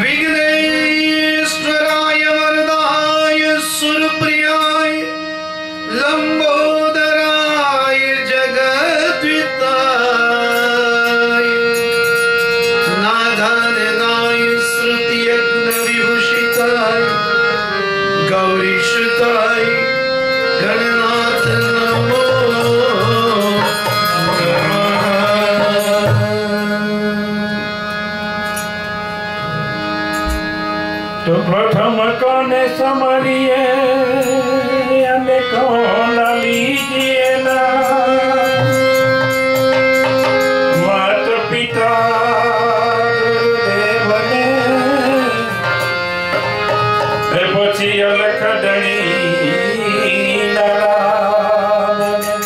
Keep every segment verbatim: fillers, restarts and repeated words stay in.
विघ्नेश्वराय वरदाय सुरप्रियाय लंबोदराय जगद्विताय नादाननाय श्रुतियज्ञ विभूषिताय गौरीश्रुताय गणनाथ नमो तो प्रथम कोने समरिए हमें कौन लीजिए ना मात पिता देवने पछी अलख धणी नारायण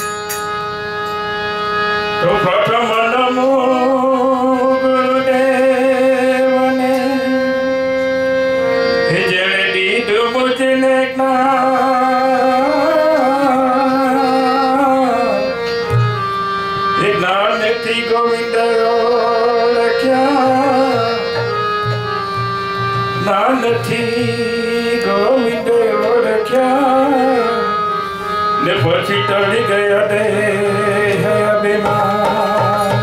तो प्रथम नमो गोविंद ओळख्या नानथी गोविंद ओळख्या ने પછી ટળી ગયા દેહ અભિમાન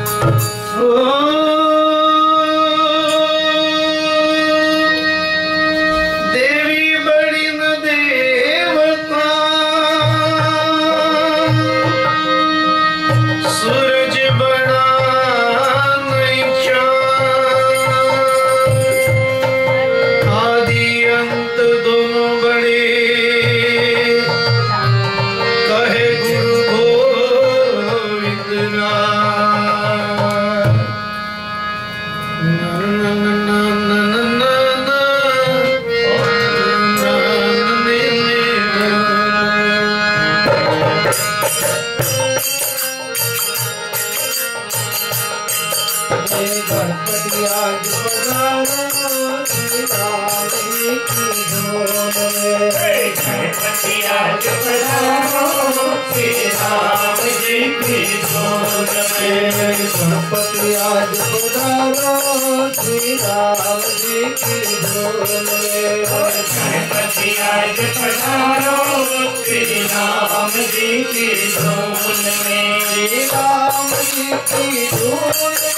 देवी बड़ी न देवता सूरज बड़ा नहीं चाँद आदि अंत दोनों बड़े कहे गुरु गोविंद नाम ना ना ना ना ना ना ना गणपति आज पधारो श्री राम जी की धूम में गणपति आज पधारो श्री राम जी की धूम में गणपति आज पधारो श्री राम जी की धूम में गणपति आज पधारो श्री राम जी की धूम में श्री राम जी की धूम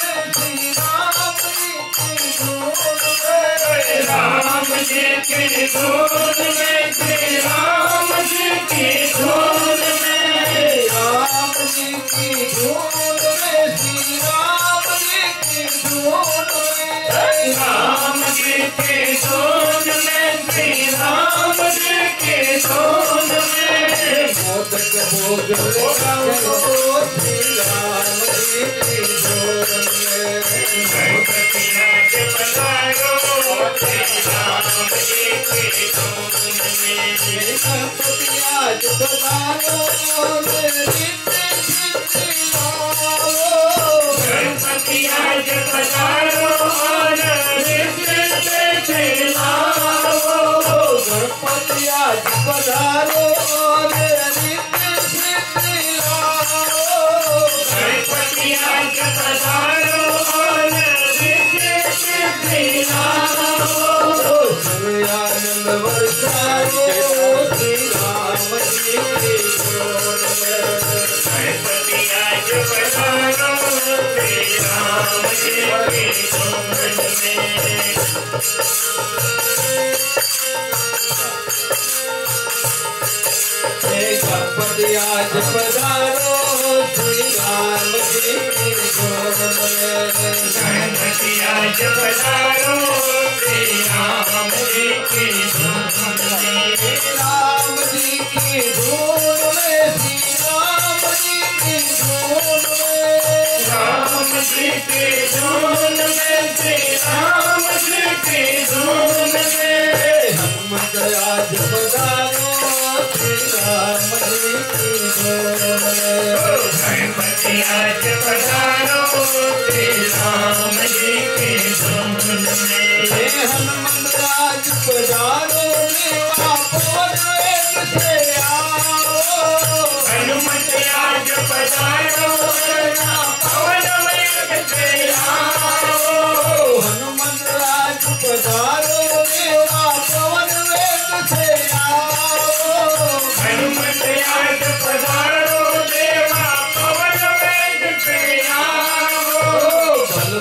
राम जी की धूम में श्री राम जी की धूम में राम जी की धूम में श्री राम जी की धूम में राम जी की धूम में श्री राम जी की धूम में मोदक भोग लगाओ श्री राम जी की धूम में गणपति आज पधारो श्री राम जी की धूम में गणपति आज पधारो गणपति आज पधारो गणपति आज पधारो गणपति आज पधारो आनंद वर्षारो श्री राम जी की धूम में गणपति आज पधारो श्री राम जी की धूम में गणपति आज पधारो श्री राम जी की धूम में गणपति आज पधारो श्री राम जी की धूम में राम जी की धूम में श्री राम जी की धूम में राम जी की धूम में श्री राम जी की धूम में हनुमत आज पधारो श्री राम जी की धूम में गणपति आज पधारो श्री राम जी की धूम में हनुमत आज पधारो मेवा पवन वेग से आओ हनुमत आज पधारो मेवा पवन वेग से आओ हनुमत आज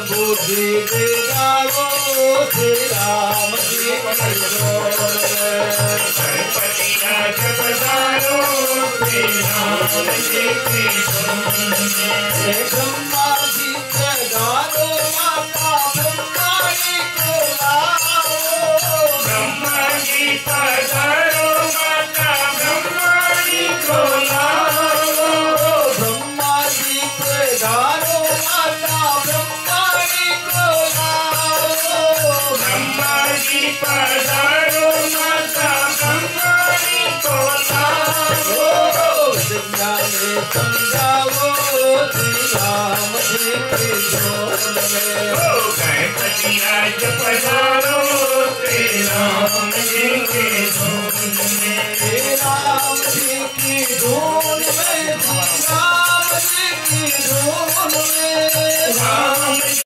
बुद्धि बिगाड़ो श्री राम जी की जोर गणपति आज पधारो श्री राम जी की जोर ब्रह्मा जी पधारो माता ब्रह्माणी को लाओ ब्रह्मा जी पधारो माता ब्रह्माणी को लाओ ब्रह्मा जी पधारो माता ब्रह्माणी को लाओ ब्रह्मा जी पधारो माता ब्रह्माणी को लाओ दुनिया में समझाओ श्री राम जी की जोर गणपति आज पधारो श्री राम जी की जोर श्री राम जी की धून में राम जी की धून में राम